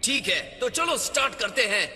ठीक है, तो चलो स्टार्ट करते हैं।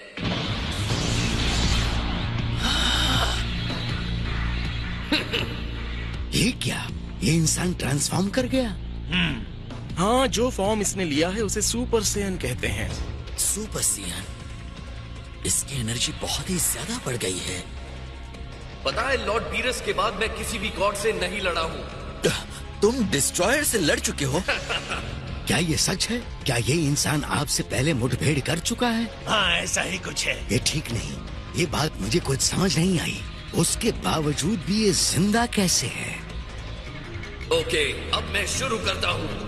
ये क्या? ये इंसान ट्रांसफॉर्म कर गया? हाँ, जो फॉर्म इसने लिया है उसे सुपर सेयन कहते हैं। Super Saiyan? इसकी एनर्जी बहुत ही ज्यादा बढ़ गई है। पता है, लॉर्ड बीरस के बाद मैं किसी भी गॉड से नहीं लड़ा हूँ। तुम डिस्ट्रॉयर से लड़ चुके हो? क्या ये सच है? क्या ये इंसान आपसे पहले मुठभेड़ कर चुका है? हाँ, ऐसा ही कुछ है। ये ठीक नहीं। ये बात मुझे कुछ समझ नहीं आई। उसके बावजूद भी ये जिंदा कैसे है? ओके, अब मैं शुरू करता हूँ।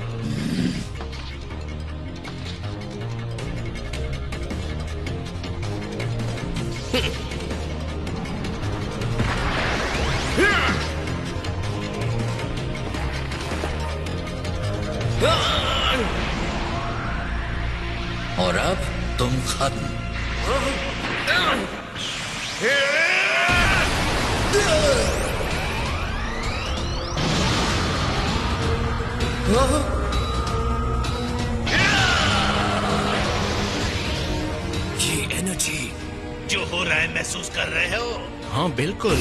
और अब तुम खत्म। ये एनर्जी जो हो रहा है महसूस कर रहे हो? हाँ बिल्कुल।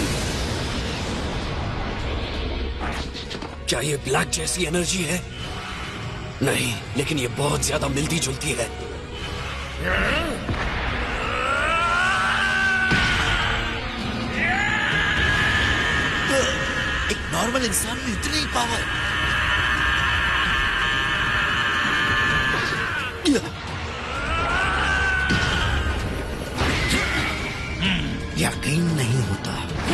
क्या ये ब्लैक जैसी एनर्जी है? नहीं, लेकिन ये बहुत ज्यादा मिलती जुलती है। एक नॉर्मल इंसान में इतनी पावर? यकीन नहीं होता।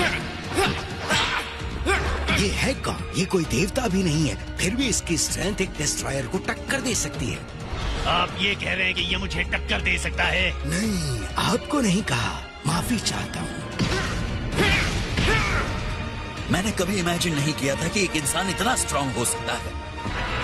ये है कौन? ये कोई देवता भी नहीं है, फिर भी इसकी स्ट्रेंथ एक डिस्ट्रॉयर को टक्कर दे सकती है। आप ये कह रहे हैं कि ये मुझे टक्कर दे सकता है? नहीं, आपको नहीं कहा। माफी चाहता हूँ। मैंने कभी इमेजिन नहीं किया था कि एक इंसान इतना स्ट्रांग हो सकता है।